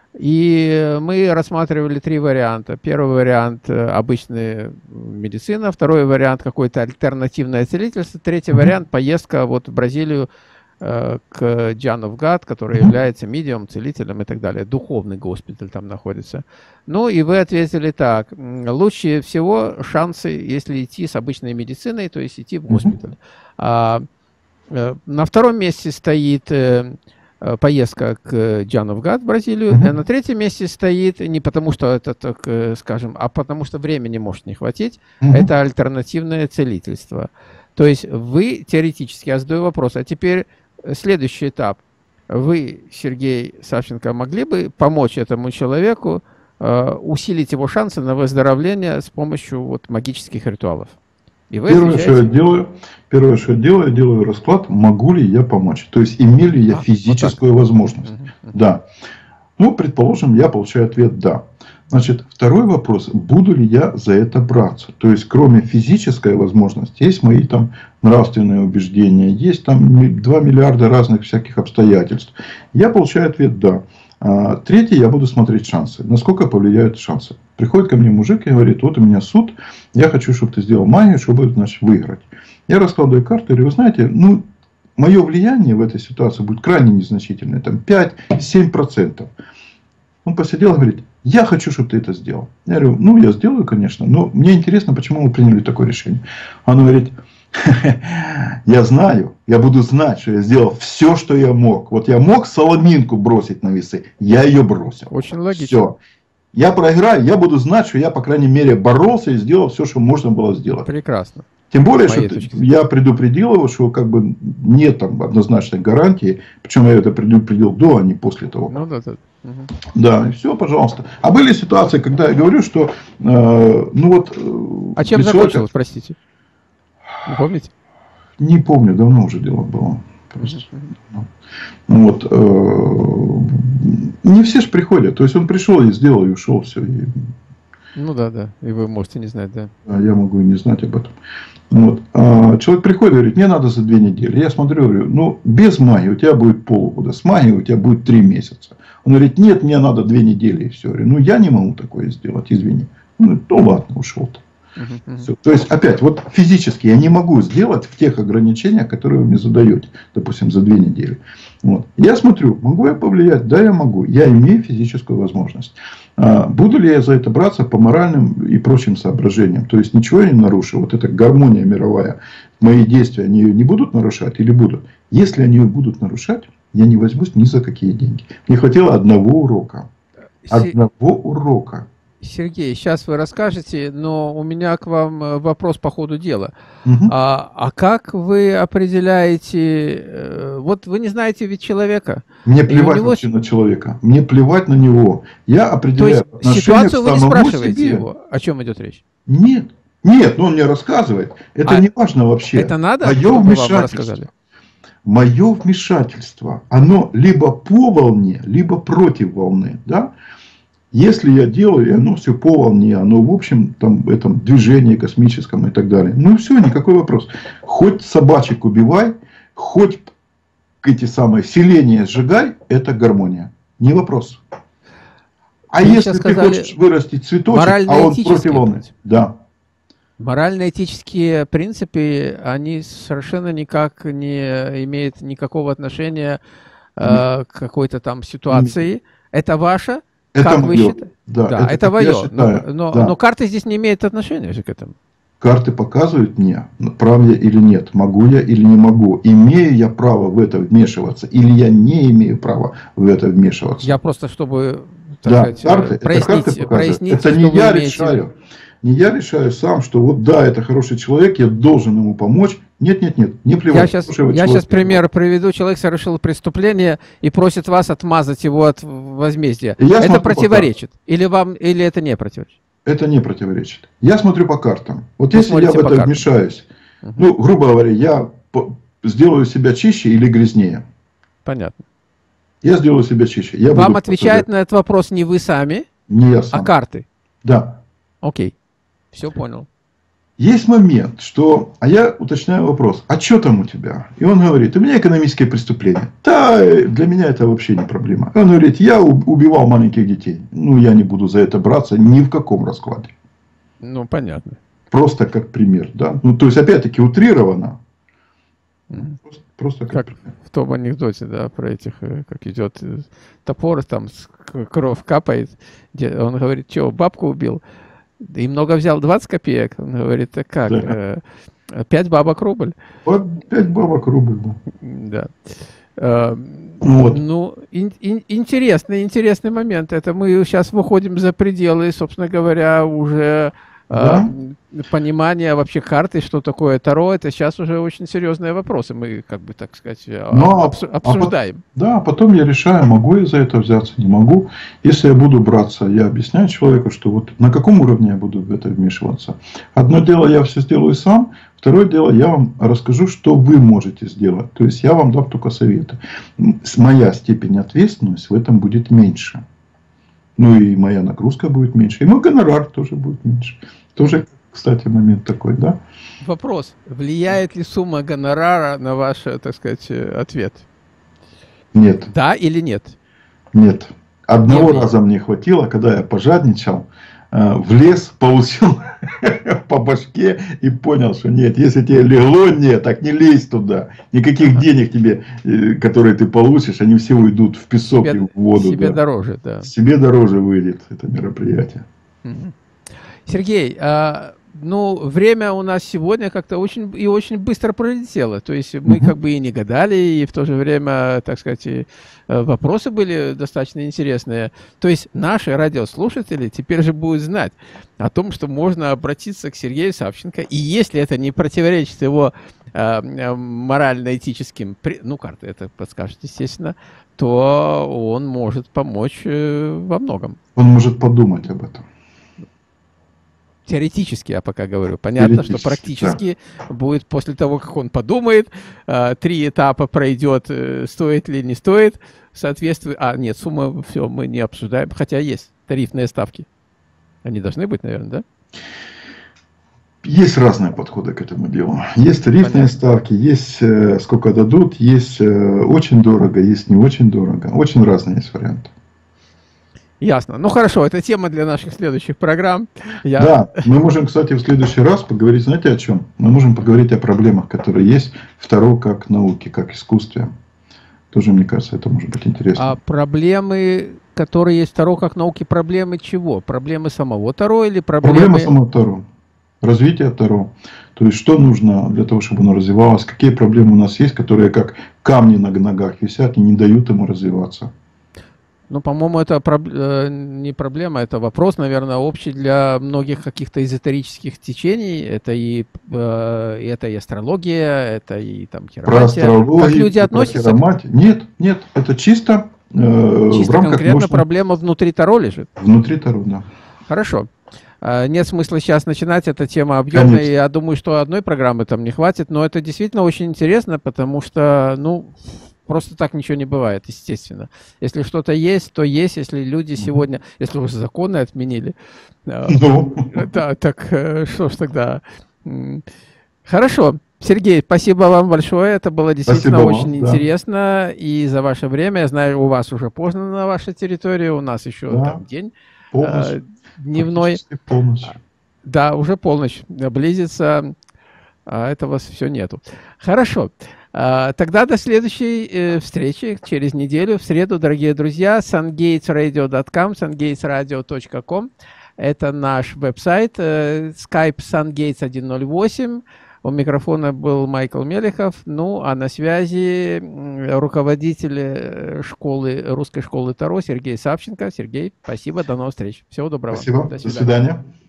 И мы рассматривали три варианта. Первый вариант – обычная медицина. Второй вариант – какое-то альтернативное целительство. Третий mm-hmm. вариант – поездка вот в Бразилию э, к John of God, который mm-hmm. является медиумом, целителем и так далее. Духовный госпиталь там находится. Ну, и вы ответили так. Лучше всего шансы, если идти с обычной медициной, то есть идти в госпиталь. Mm-hmm. А, э, на втором месте стоит э, поездка к John of God в Бразилию. Mm-hmm. А на третьем месте стоит не потому, что это, так э, скажем, а потому что времени может не хватить. Mm-hmm. Это альтернативное целительство. То есть вы теоретически, я задаю вопрос, а теперь следующий этап. Вы, Сергей Савченко, могли бы помочь этому человеку э, усилить его шансы на выздоровление с помощью вот, магических ритуалов? И вы Первое, отвечаете... что я делаю, первое, что я делаю, я делаю расклад, могу ли я помочь. То есть, имею ли я а, физическую вот возможность. Uh-huh, uh-huh. Да. Ну, предположим, я получаю ответ «да». Значит, второй вопрос, буду ли я за это браться. То есть, кроме физической возможности, есть мои там нравственные убеждения, есть там два миллиарда разных всяких обстоятельств. Я получаю ответ «да». А, третий, я буду смотреть шансы. Насколько повлияют шансы. Приходит ко мне мужик и говорит, вот у меня суд, я хочу, чтобы ты сделал магию, чтобы, значит, выиграть. Я раскладываю карты и говорю, вы знаете, ну, мое влияние в этой ситуации будет крайне незначительное, там пять-семь процентов. Он посидел и говорит, я хочу, чтобы ты это сделал. Я говорю, ну, я сделаю, конечно, но мне интересно, почему вы приняли такое решение. Он говорит, Я знаю, я буду знать, что я сделал все, что я мог. Вот я мог соломинку бросить на весы, я ее бросил. Очень логично. Все. Я проиграю, я буду знать, что я, по крайней мере, боролся и сделал все, что можно было сделать. Прекрасно. Тем более, что я предупредил его, что как бы нет там однозначной гарантии. Причем я это предупредил до, а не после того. Ну, да, да. Угу. Да, и все, пожалуйста. А были ситуации, когда я говорю, что э, ну вот... Э, а чем закончилось, человека... простите? Не помните? Не помню, давно уже дело было. Просто. Uh-huh. Вот, э, не все же приходят. То есть он пришел и сделал, и ушел, все. И... Ну да, да. И вы можете не знать, да. А я могу и не знать об этом. Вот. А человек приходит и говорит, мне надо за две недели. Я смотрю, говорю, ну без магии у тебя будет полгода, с магией у тебя будет три месяца. Он говорит, нет, мне надо две недели и все. Я говорю, ну я не могу такое сделать, извини. Он говорит, ну ладно, ушел-то. Uh-huh. Все. То есть, опять, вот физически я не могу сделать в тех ограничениях, которые вы мне задаете, допустим, за две недели. Вот. Я смотрю, могу я повлиять? Да, я могу. Я имею физическую возможность. А, буду ли я за это браться по моральным и прочим соображениям? То есть, ничего я не нарушу. Вот эта гармония мировая, мои действия, они ее не будут нарушать или будут? Если они ее будут нарушать, я не возьмусь ни за какие деньги. Мне хватило одного урока. Одного урока. Сергей, сейчас вы расскажете, но у меня к вам вопрос по ходу дела. Угу. А, а как вы определяете... Вот вы не знаете ведь человека. Мне плевать него... вообще на человека. Мне плевать на него. Я определяю То есть ситуацию вы не спрашиваете себе. Его? О чем идет речь? Нет. Нет, ну он мне рассказывает. Это а не важно вообще. Это надо? Мое вмешательство. Мое вмешательство. Оно либо по волне, либо против волны. Да? Если я делаю, и оно все по волне, оно в общем там, этом движении космическом и так далее. Ну все, никакой вопрос. Хоть собачек убивай, хоть эти самые селения сжигай, это гармония. Не вопрос. А вы если ты хочешь вырастить цветочек, а он против волны. Да. Морально-этические принципы, они совершенно никак не имеют никакого отношения э, к какой-то там ситуации. Это ваше? Это как мое. Вы считаете? Да, да это, это мое. Но, но, да. но карты здесь не имеют отношения к этому. Карты показывают мне, прав я или нет, могу я или не могу, имею я право в это вмешиваться, или я не имею права в это вмешиваться. Я просто, чтобы так да, сказать, карты, прояснить, это, карты прояснить, это не я решаю. Не я решаю сам, что вот да, это хороший человек, я должен ему помочь. Нет, нет, нет, не плевать. Я сейчас, я сейчас пример приведу. Человек совершил преступление и просит вас отмазать его от возмездия. Это противоречит? Или вам, или это не противоречит? Это не противоречит. Я смотрю по картам. Вот Вы если я в это картам. вмешаюсь, угу. ну, грубо говоря, я сделаю себя чище или грязнее. Понятно. Я сделаю себя чище. Я вам отвечает на этот вопрос не вы сами, не я сам. а карты? Да. Окей. Все понял. Есть момент, что... А я уточняю вопрос. А что там у тебя? И он говорит, у меня экономические преступления. Да, для меня это вообще не проблема. Он говорит, я убивал маленьких детей. Ну, я не буду за это браться ни в каком раскладе. Ну, понятно. Просто как пример, да. Ну, то есть, опять-таки, утрированно. Mm. Просто, просто как, как в том анекдоте, да, про этих, как идет топор, там кровь капает. Он говорит, что, бабку убил? И много взял, двадцать копеек. Он говорит, а как? Да. пять бабок рубль. пять бабок рубль, да. Да. Вот. Ну, ин, ин, интересный, интересный момент. Это мы сейчас выходим за пределы, собственно говоря, уже да? э, понимания вообще карты, что такое Таро. Это сейчас уже очень серьезные вопросы. Мы, как бы, так сказать, Но, обсу, обсуждаем. А, да, потом я решаю, могу я за это взяться, не могу. Если я буду браться, я объясняю человеку, что вот на каком уровне я буду в это вмешиваться. Одно дело, я все сделаю сам. Второе дело, я вам расскажу, что вы можете сделать. То есть, я вам дам только советы. Моя степень ответственности в этом будет меньше. Ну, и моя нагрузка будет меньше. И мой гонорар тоже будет меньше. Тоже, кстати, момент такой, да? Вопрос. Влияет ли сумма гонорара на ваш, так сказать, ответ? Нет. Да или нет? Нет. Одного нет, раза нет. Мне хватило, когда я пожадничал, в лес, получил по башке и понял, что нет, если тебе легло, нет, так не лезь туда. Никаких ага. денег тебе, которые ты получишь, они все уйдут в песок себе, и в воду. Себе да. дороже, да. Себе дороже выйдет это мероприятие. Угу. Сергей, а Ну, время у нас сегодня как-то очень и очень быстро пролетело. То есть мы Мгм. как бы и не гадали, и в то же время, так сказать, и, э, вопросы были достаточно интересные. То есть наши радиослушатели теперь же будут знать о том, что можно обратиться к Сергею Савченко, и если это не противоречит его э, э, морально-этическим, при- ну, карты это подскажет, естественно, то он может помочь э, во многом. Он может подумать об этом. Теоретически, я пока говорю. Понятно, что Теоретически, да. практически будет после того, как он подумает, э, три этапа пройдет, э, стоит ли, не стоит, соответствует... А, нет, сумма, все, мы не обсуждаем, хотя есть тарифные ставки. Они должны быть, наверное, да? Есть разные подходы к этому делу. Есть тарифные Понятно. ставки, есть э, сколько дадут, есть э, очень дорого, есть не очень дорого. Очень разные есть варианты. Ясно. Ну хорошо, это тема для наших следующих программ. Я... Да, мы можем, кстати, в следующий раз поговорить, знаете, о чем? Мы можем поговорить о проблемах, которые есть в Таро как науке, как искусстве. Тоже, мне кажется, это может быть интересно. А проблемы, которые есть в Таро как науки, проблемы чего? Проблемы самого Таро или проблемы... Проблема самого Таро. Развитие Таро. То есть, что нужно для того, чтобы оно развивалось, какие проблемы у нас есть, которые как камни на ногах висят и не дают ему развиваться. Ну, по-моему, это проб... не проблема, это вопрос, наверное, общий для многих каких-то эзотерических течений. Это и, э, это и астрология, это и там хиромантия. Про астрологию, как люди про относятся? хиромантию. Нет, нет, это чисто, э, Чисто в рамках конкретно можно... проблема внутри Таро лежит. Внутри Таро, да. Хорошо. Нет смысла сейчас начинать, эта тема объемная, Конечно. я думаю, что одной программы там не хватит, но это действительно очень интересно, потому что, ну, просто так ничего не бывает, естественно. Если что-то есть, то есть, если люди сегодня, если уже законы отменили, Ну. да, так что ж тогда. Хорошо. Сергей, спасибо вам большое, это было действительно Спасибо очень вам, интересно, да. И за ваше время, я знаю, у вас уже поздно на вашей территории, у нас еще Да. там день. Полночь. Дневной. Полночь. Да, уже полночь близится, а этого все нету. Хорошо. Тогда до следующей э, встречи через неделю, в среду, дорогие друзья. сангейтс радио точка ком, сангейтс радио точка ком. Это наш веб-сайт. Э, Skype SunGates сто восемь. У микрофона был Майкл Мелехов. Ну, а на связи руководитель школы, русской школы Таро Сергей Савченко. Сергей, спасибо, до новых встреч. Всего доброго. Спасибо, До свидания. До свидания.